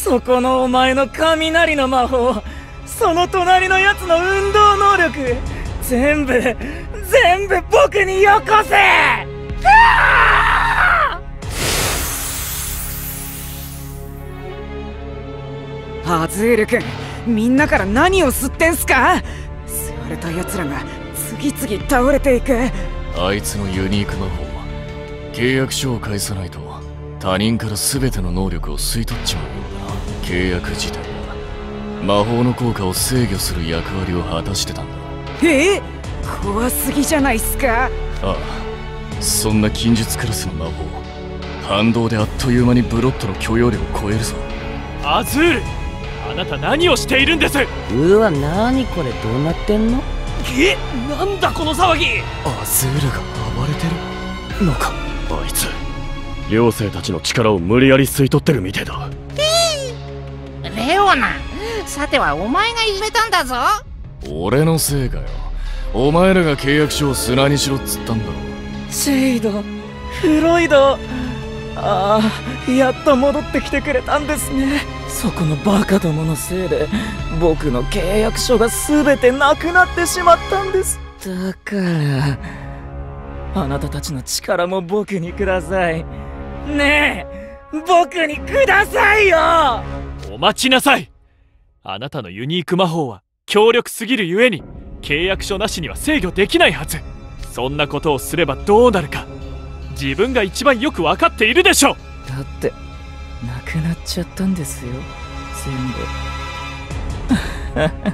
そこのお前の雷の魔法、その隣のやつの運動能力、全部僕によこせ。 アズール君、みんなから何を吸ってんすか？吸われた奴らが次々倒れていく。 あいつのユニーク魔法、契約書を返さないと他人から全ての能力を吸い取っちまうようだな。契約自体は魔法の効果を制御する役割を果たしてたんだ。 怖すぎじゃないっすか。 ああ、そんな近術クラスの魔法、反動であっという間にブロッドの許容量を超えるぞ。 アズール、あなた何をしているんです？ うわ、なにこれ、どうなってんの？ なんだこの騒ぎ。 アズールが暴れてるのか。 あいつ妖精たちの力を無理やり吸い取ってるみてえだ。 レオナ、さてはお前がいじめたんだぞ。 俺のせいかよ。お前らが契約書を砂にしろっつったんだろ。 シェイド、フロイド、ああ、やっと戻ってきてくれたんですね。そこのバカどものせいで僕の契約書が全てなくなってしまったんです。だからあなたたちの力も僕にください。ねえ、僕にくださいよ。 お待ちなさい。あなたのユニーク魔法は強力すぎるゆえに契約書なしには制御できないはず。そんなことをすればどうなるか自分が一番よく分かっているでしょう。 だってなくなっちゃったんですよ、全部。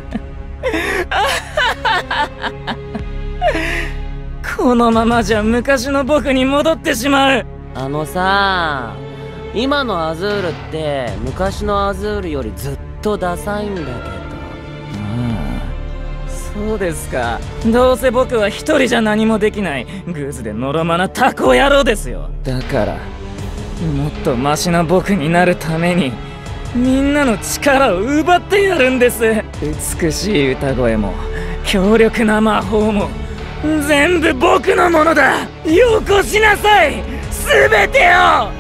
このままじゃ昔の僕に戻ってしまう。 あのさ、今のアズールって昔のアズールよりずっとダサいんだけど。 そうですか。どうせ僕は一人じゃ何もできないグズでのろまなタコ野郎ですよ。だからもっとマシな僕になるためにみんなの力を奪ってやるんです。美しい歌声も強力な魔法も全部僕のものだ。よこしなさい、全てを。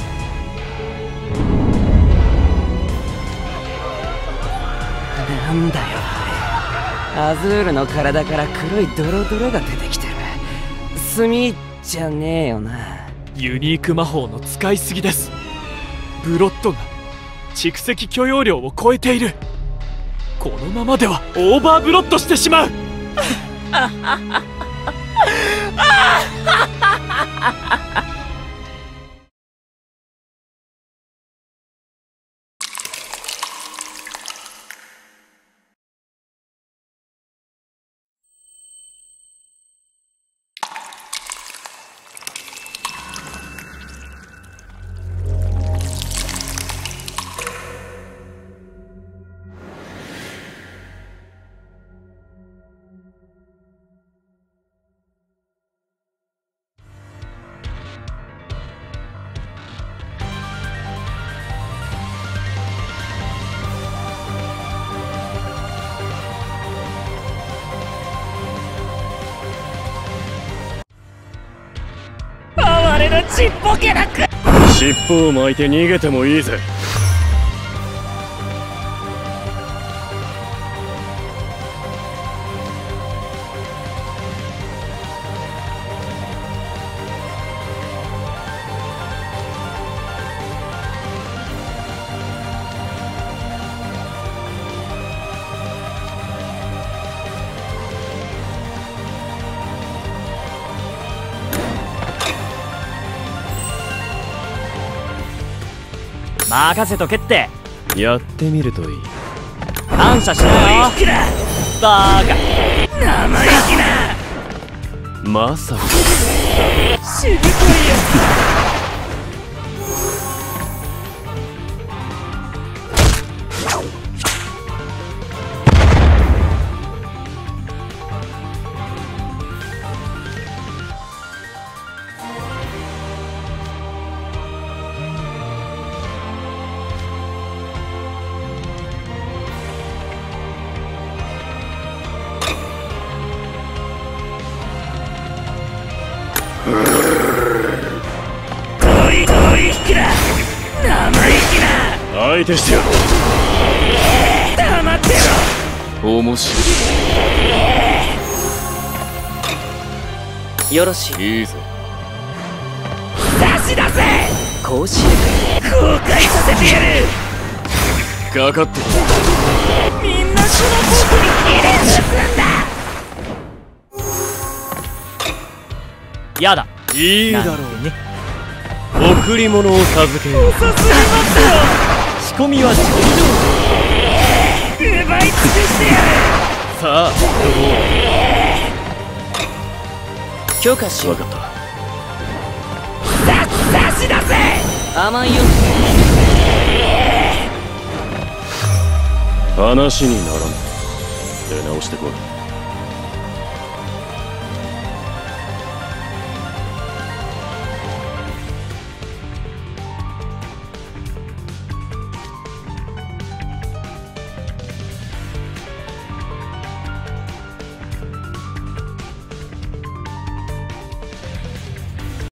なんだよ、アズールの体から黒いドロドロが出てきてる。炭じゃねえよな。 ユニーク魔法の使いすぎです。ブロッドが蓄積許容量を超えている。このままではオーバーブロッドしてしまう。 哀れなちっぽけなく。 尻尾を巻いて逃げてもいいぜ。 任せとけって。 やってみるといい。 感謝しろよ。バーカ生意気な。 まさかしぶといよ。 相手してやる。 黙ってろ。 面白よろしい。 いいいぜ。 差し出せ。 こうし後悔させてやる。 かかってこみんなこの僕に切れるんだ。 やだ。 いいだろうね。 贈り物を授けよう。 さすがますよ。 仕込みは上奪い尽くしてやる。 さあ許可しよう。 分かった。 差し出せ。 甘いよ。 話にならん。出直してこい。